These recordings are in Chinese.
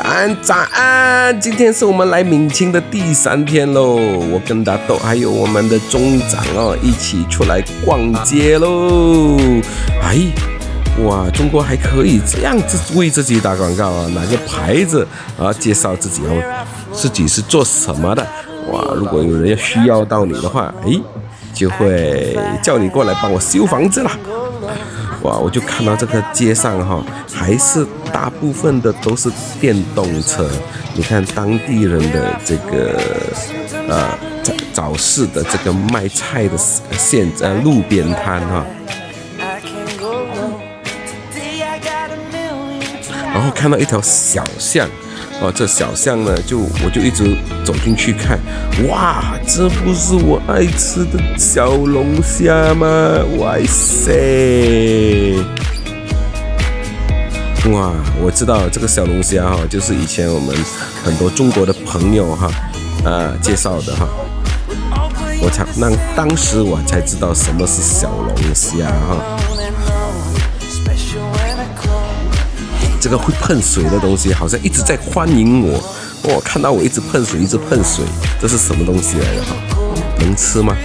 早安，早安！今天是我们来闽清的第3天喽。我跟大豆还有我们的中长哦，一起出来逛街喽。哎，哇，中国还可以这样子为自己打广告啊！拿个牌子啊，介绍自己是做什么的。哇，如果有人需要到你的话，哎，就会叫你过来帮我修房子啦。哇，我就看到这个街上哈，还是大部分的都是电动车。你看当地人的这个早市的这个卖菜的路边摊哈，然后看到一条小巷。这小巷呢，我就一直走进去看，哇，这不是我爱吃的小龙虾吗？哇塞！哇，我知道这个小龙虾哈，就是以前我们很多中国的朋友哈，介绍的哈。当时我才知道什么是小龙虾哈。这个会喷水的东西好像一直在欢迎我，看到我一直喷水，这是什么东西来的哈？能吃吗？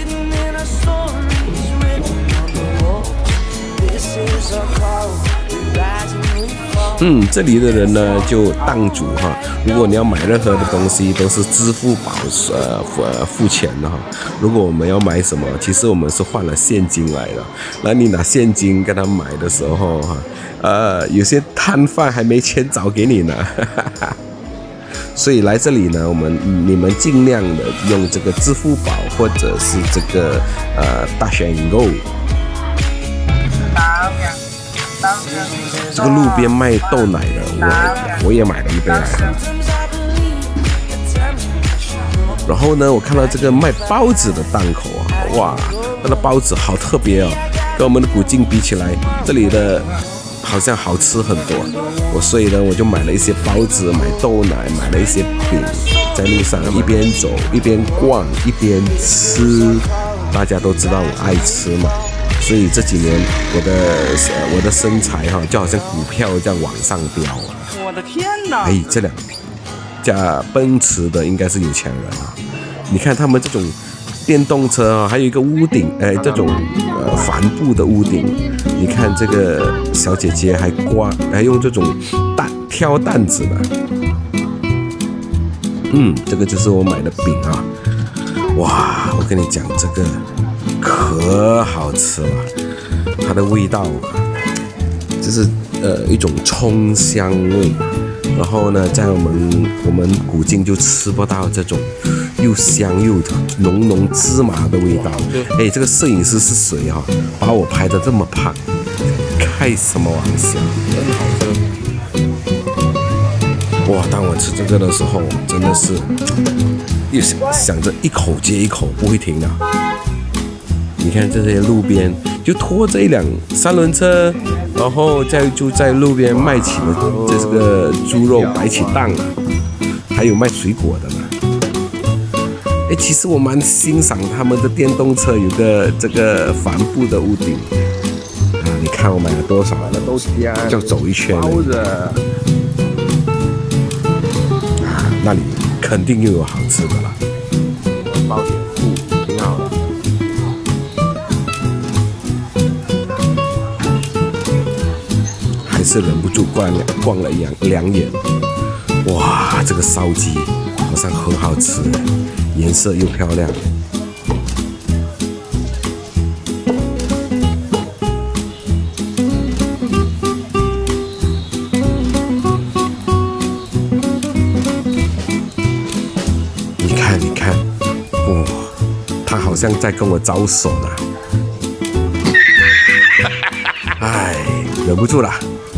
这里的人呢就档主哈，如果你要买任何的东西都是支付宝付钱的哈。如果我们要买什么，其实我们是换了现金来的，那你拿现金跟他买的时候哈，有些摊贩还没钱找给你呢，所以来这里呢，你们尽量的用这个支付宝或者是这个Touch and Go。这个路边卖豆奶的，我也买了一杯来喝。然后呢，我看到这个卖包子的档口啊，哇，那个包子好特别哦，跟我们的古晋比起来，这里的好像好吃很多。所以呢，我就买了一些包子，买豆奶，买了一些饼，在路上一边走一边逛一边吃。大家都知道我爱吃嘛。所以这几年我的身材哈，就好像股票这样往上飙。我的天哪！哎，这两家奔驰的应该是有钱人啊。你看他们这种电动车啊，还有一个屋顶，这种帆布的屋顶。你看这个小姐姐还用这种挑担子的。这个就是我买的饼啊。哇，我跟你讲这个。可好吃了，它的味道就是一种葱香味，然后呢，在我们古晋就吃不到这种又香又浓芝麻的味道。哎，这个摄影师是谁哈？把我拍得这么胖，开什么玩笑？哇！当我吃这个的时候，真的是又想着一口接一口，不会停的。你看这些路边就拖着一辆3轮车，然后就在路边卖起了这个猪肉摆起档了，还有卖水果的嘛。哎，其实我蛮欣赏他们的电动车有个这个帆布的屋顶啊。你看我买了多少？就走一圈了。那里肯定又有好吃的了。包点醋，挺好的。还是忍不住逛了两眼。哇，这个烧鸡好像很好吃，颜色又漂亮。你看，哇，他好像在跟我招手呢。哎，忍不住了。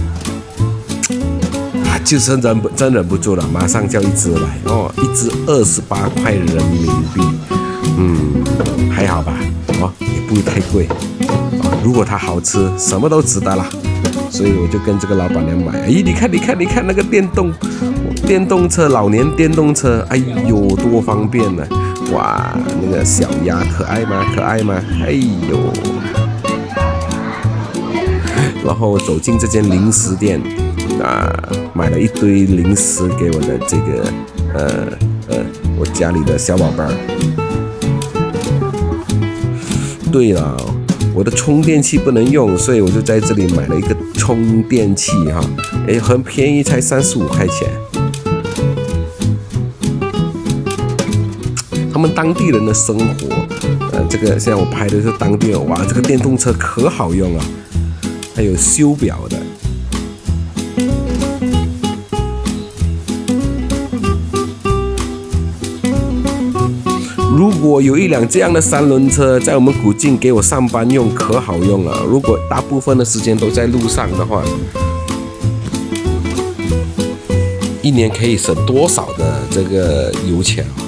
就是真忍不住了，马上叫一只来哦，一只28块人民币，还好吧，也不会太贵，如果它好吃，什么都值得了，所以我就跟这个老板娘买。哎，你看那个电动车，老年电动车，哎呦，多方便呢！哇，那个小鸭可爱吗？哎呦，然后走进这间零食店。 买了一堆零食给我的这个我家里的小宝贝儿。对了，我的充电器不能用，所以我就在这里买了一个充电器哈，很便宜，才35块钱。他们当地人的生活，这个现在我拍的是当地人，哇，这个电动车可好用啊，还有修表的。如果有一辆这样的3轮车在我们古晋给我上班用，可好用了。如果大部分的时间都在路上的话，一年可以省多少的这个油钱啊？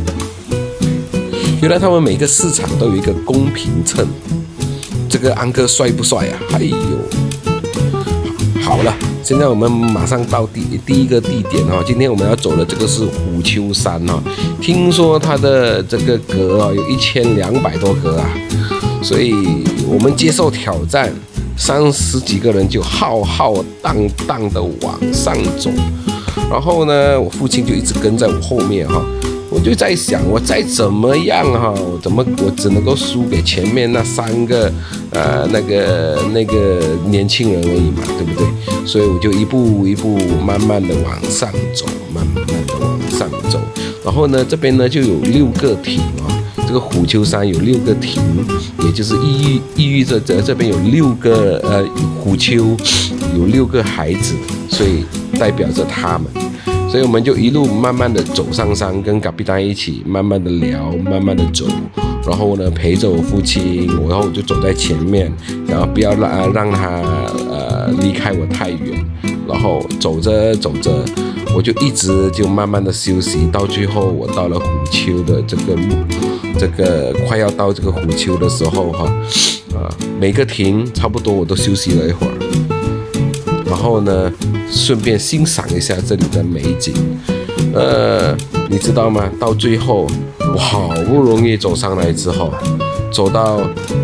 原来他们每个市场都有一个公平秤。这个安哥帅不帅啊？哎呦，好了，现在我们马上到第一个地点哈。今天我们要走的这个是虎丘山哈。听说它的这个格啊有1200多格啊，所以我们接受挑战，30几个人就浩浩荡荡的往上走。然后呢，我父亲就一直跟在我后面哈。我就在想，我再怎么样哈，我只能够输给前面那3个那个年轻人而已嘛，对不对？所以我就一步一步慢慢的往上走，慢慢的往上走。然后呢，这边呢就有6个亭啊，这个虎丘山有6个亭，也就是意喻着这边有6个虎丘有6个孩子，所以代表着他们。所以我们就一路慢慢的走上山，跟嘎比丹一起慢慢的聊，慢慢的走，然后呢陪着我父亲，然后我就走在前面，然后不要让他离开我太远，然后走着走着，我就一直就慢慢的休息，到最后我到了虎丘的这个快要到这个虎丘的时候哈，每个亭差不多我都休息了一会儿，然后呢。顺便欣赏一下这里的美景，你知道吗？到最后，我好不容易走上来之后，走到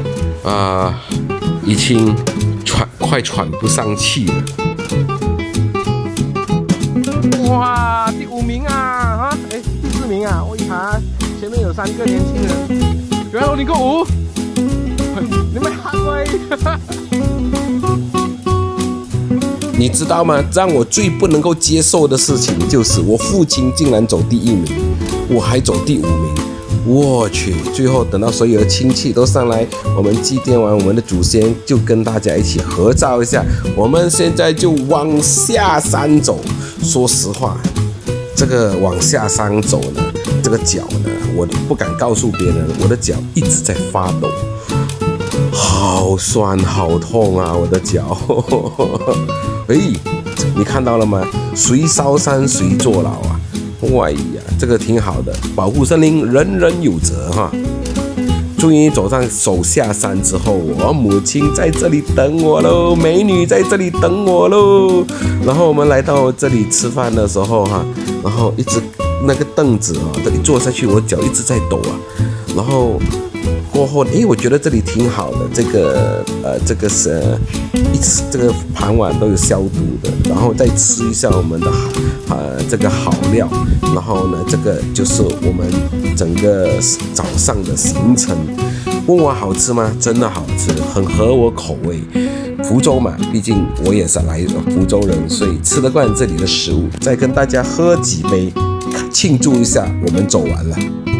已经快喘不上气了。哇，第5名啊！第4名啊！我一查，前面有3个年轻人，原来我领个5，你们喊我！你知道吗？让我最不能够接受的事情就是我父亲竟然走第1名，我还走第5名。我去！最后等到所有的亲戚都上来，我们祭奠完我们的祖先，就跟大家一起合照一下。我们现在就往下山走。说实话，这个往下山走呢，这个脚呢，我不敢告诉别人，我的脚一直在发抖，好酸好痛啊！我的脚。你看到了吗？谁烧山谁坐牢啊！哎呀，这个挺好的，保护森林，人人有责哈。终于走下山之后，我母亲在这里等我喽，美女在这里等我喽。然后我们来到这里吃饭的时候哈，然后一直那个凳子啊，这里坐下去，我脚一直在抖啊。然后过后，我觉得这里挺好的，这个是这个盘碗都有消毒的，然后再吃一下我们的这个好料，然后呢，这个就是我们整个早上的行程。问我好吃吗？真的好吃，很合我口味。福州嘛，毕竟我也是来福州人，所以吃得惯这里的食物。再跟大家喝几杯，庆祝一下我们走完了。